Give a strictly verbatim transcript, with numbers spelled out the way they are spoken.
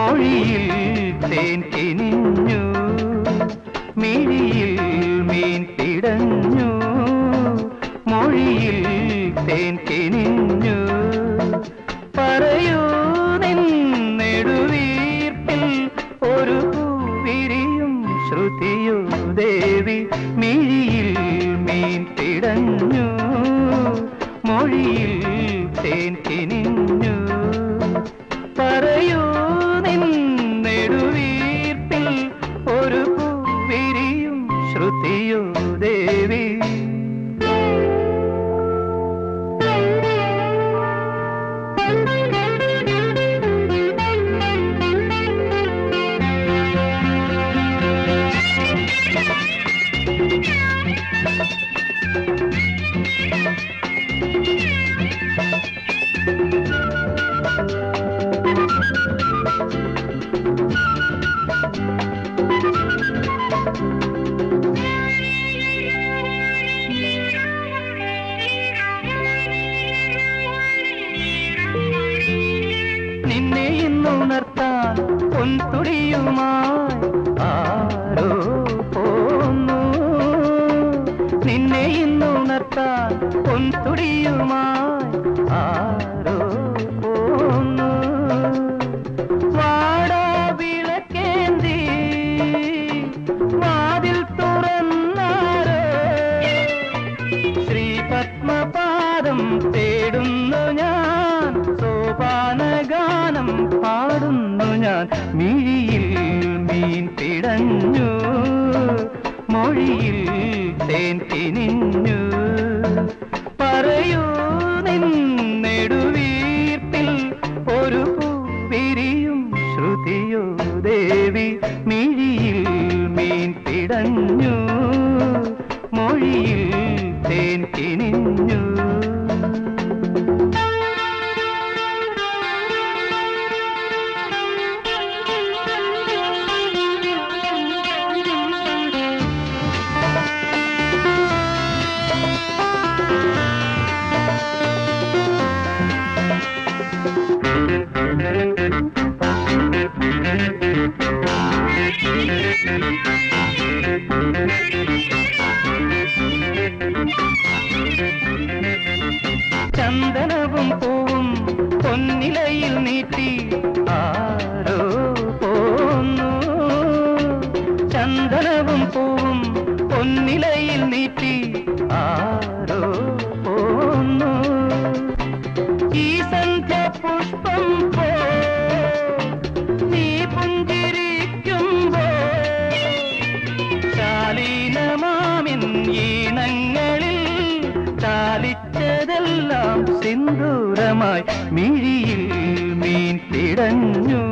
മൊഴിയിൽ തേൻ കിനിഞ്ഞു, മിഴിയിൽ മീൻ പിടഞ്ഞു, മൊഴിയിൽ തേൻ കിനിഞ്ഞു. പറയൂ നിൻ നെടുവീർപ്പിൽ ഒരു പൂവിരിയും ശ്രുതിയോ ദേവി. മിഴിയിൽ മീൻ പിടഞ്ഞു, മൊഴിയിൽ തേൻ കിനിഞ്ഞു. പറയൂ നിൻ നെടുവീർപ്പിൽ ഒരു പൂവിരിയും ശ്രുതിയോ ദേവി. നിന്നെ ഇന്നുണർത്താൻ പൊൻതുടിയുമായി ആരോ പോന്നു, നിന്നെ ഇന്നുണർത്താൻ പൊൻതുടിയുമായി ആരോ പോന്നു. വാടാ വിളക്കേന്തി വാതിൽ തുറന്നാരോ, ശ്രീപത്മപാദം തേടുന്നു ഞാൻ, സോപാനഗാനം പാടുന്നു ഞാൻ. മിഴിയിൽ മീൻ പിടഞ്ഞു, മൊഴിയിൽ തേൻ കിനിഞ്ഞു. പറയൂ നിൻ നെടുവീർപ്പിൽ ഒരു പൂവിരിയും ശ്രുതിയോ ദേവി. മിഴിയിൽ മീൻ പിടഞ്ഞു, മൊഴിയിൽ തേൻ കിനിഞ്ഞു. ചന്ദനവും പൂവും പൊന്നിലയിൽ നീട്ടി ആരോ പോന്നു, ചന്ദനവും പൂവും പൊന്നിലയിൽ നീട്ടി ആരോ പോന്നു. ഈ സന്ധ്യ പുഷ്പം പോ നീ പുഞ്ചിരിക്കുമ്പോ, ശാലീനമാമിൻ ഈണങ്ങളിൽ ചാലിച്ചതെല്ലാം സിന്ദൂരമായി. മിഴിയിൽ മീൻ പിടഞ്ഞു,